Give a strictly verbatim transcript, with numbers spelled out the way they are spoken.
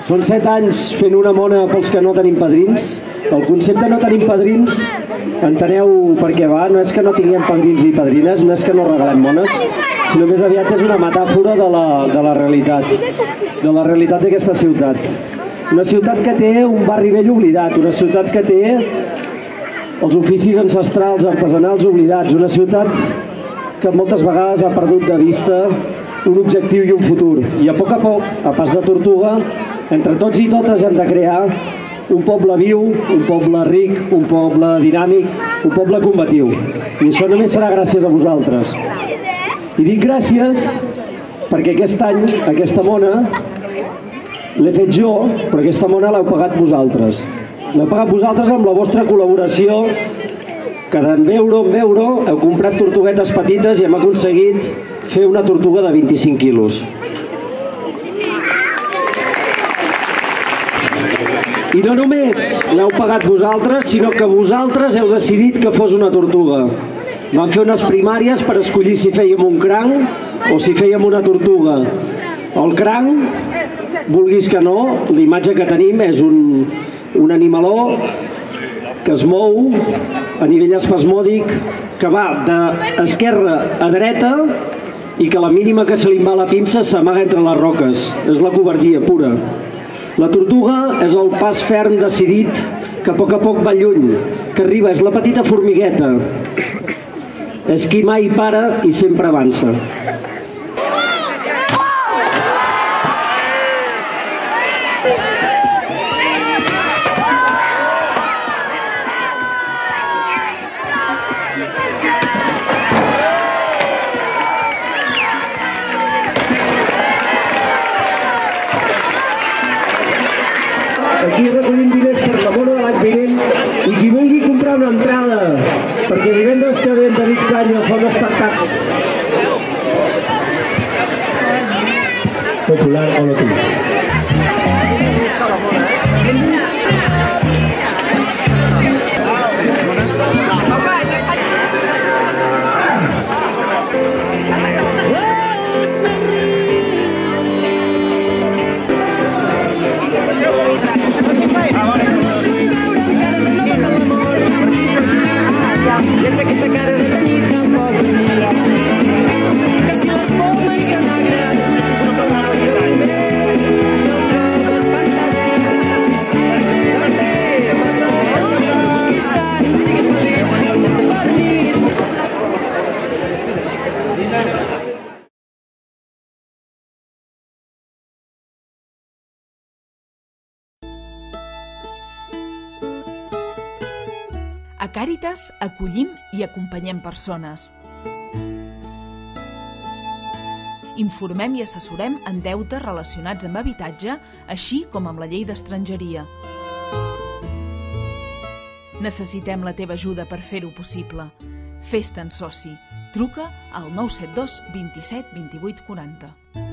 Són set anys fent una mona pels que no tenim padrins. El concepte no tenim padrins, enteneu per què va, no és que no tinguem padrins i padrines, no és que no regalem mones, sinó més aviat és una metàfora de la, de la realitat, de la realitat d'aquesta ciutat. Una ciutat que té un barri vell oblidat, una ciutat que té els oficis ancestrals, artesanals oblidats, una ciutat que moltes vegades ha perdut de vista un objectiu i un futur. I a poc a poc, a pas de tortuga, entre tots i totes hem de crear un poble viu, un poble ric, un poble dinàmic, un poble combatiu. I això només serà gràcies a vosaltres. I dic gràcies perquè aquest any, aquesta mona, l'he fet jo, però aquesta mona l'heu pagat vosaltres. L'heu pagat vosaltres amb la vostra col·laboració, que d'en euro en euro heu comprat tortuguetes petites i hem aconseguit fer una tortuga de vint-i-cinc quilos. I no només l'heu pagat vosaltres, sinó que vosaltres heu decidit que fos una tortuga. Vam fer unes primàries per escollir si fèiem un cranc o si fèiem una tortuga. El cranc, vulguis que no, l'imatge que tenim és un, un animaló que es mou a nivell espasmòdic, que va d'esquerra a dreta i que a la mínima que se li va la pinça s'amaga entre les roques. És la covardia pura. La tortuga és el pas ferm decidit que a poc a poc va lluny, que arriba, és la petita formigueta. És qui mai para i sempre avança. Aquí recollim diners per la mona de l'any vinent i qui vulgui comprar una entrada perquè divendres que ve en David Canyo fa un espectacle popular o no tu. Llença aquesta cara de tenir tan poc amics, que si les pomes s'han agrat, busca un altre primer, si el trobes fantàstic, si també fas res, busquis tant, siguis feliç, sense permís. A Càritas acollim i acompanyem persones. Informem i assessorem en deutes relacionats amb habitatge, així com amb la llei d'estrangeria. Necessitem la teva ajuda per fer-ho possible. Fes-te'n soci. Truca al nou set dos, vint-i-set, vint-i-vuit, quaranta.